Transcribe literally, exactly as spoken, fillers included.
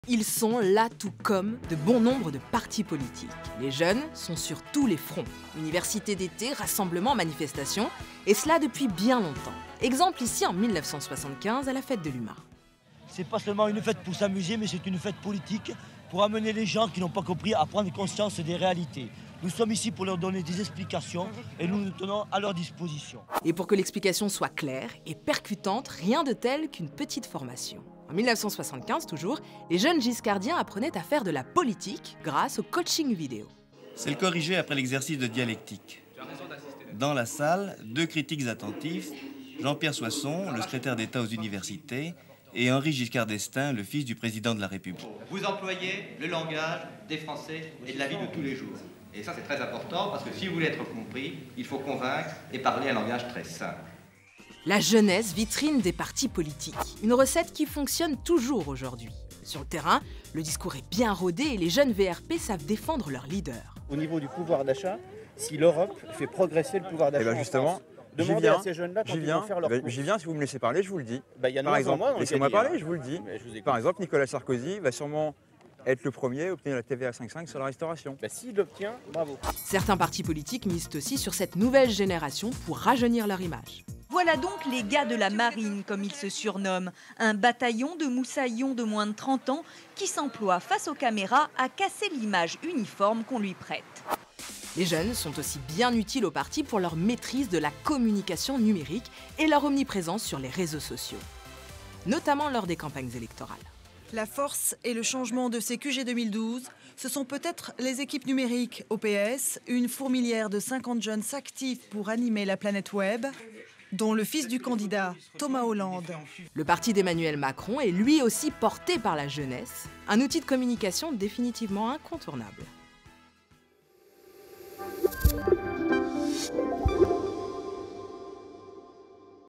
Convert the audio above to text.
Ils sont là tout comme de bon nombre de partis politiques. Les jeunes sont sur tous les fronts. Université d'été, rassemblements, manifestations, et cela depuis bien longtemps. Exemple ici en mille neuf cent soixante-quinze à la fête de l'U M A. C'est pas seulement une fête pour s'amuser, mais c'est une fête politique pour amener les gens qui n'ont pas compris à prendre conscience des réalités. Nous sommes ici pour leur donner des explications et nous nous tenons à leur disposition. Et pour que l'explication soit claire et percutante, rien de tel qu'une petite formation. En mille neuf cent soixante-quinze toujours, les jeunes giscardiens apprenaient à faire de la politique grâce au coaching vidéo. C'est le corrigé après l'exercice de dialectique. Dans la salle, deux critiques attentifs, Jean-Pierre Soisson, le secrétaire d'État aux universités, et Henri Giscard d'Estaing, le fils du président de la République. Vous employez le langage des Français et de la vie de tous les jours. Et ça, c'est très important parce que si vous voulez être compris, il faut convaincre et parler un langage très simple. La jeunesse, vitrine des partis politiques. Une recette qui fonctionne toujours aujourd'hui. Sur le terrain, le discours est bien rodé et les jeunes V R P savent défendre leur leader. Au niveau du pouvoir d'achat, si l'Europe fait progresser le pouvoir d'achat, eh ben justement, demandez viens, à ces jeunes-là quand j'y ils viens, vont faire leur eh ben, courses. J'y viens, si vous me laissez parler, je vous le dis. Bah, y a de Par moins en exemple, moins dans le laissez-moi cabinet, parler, hein. je vous le dis. Mais je vous écoute. Par exemple, Nicolas Sarkozy va sûrement être le premier à obtenir la T V A cinq virgule cinq sur la restauration. Bah, s'il l'obtient, bravo. Certains partis politiques misent aussi sur cette nouvelle génération pour rajeunir leur image. Voilà donc les gars de la marine, comme ils se surnomment. Un bataillon de moussaillons de moins de trente ans qui s'emploie face aux caméras à casser l'image uniforme qu'on lui prête. Les jeunes sont aussi bien utiles au parti pour leur maîtrise de la communication numérique et leur omniprésence sur les réseaux sociaux, notamment lors des campagnes électorales. La force et le changement de ces Q G deux mille douze, ce sont peut-être les équipes numériques O P S, une fourmilière de cinquante jeunes s'activent pour animer la planète web, dont le fils du candidat, Thomas Hollande. Le parti d'Emmanuel Macron est lui aussi porté par la jeunesse, un outil de communication définitivement incontournable.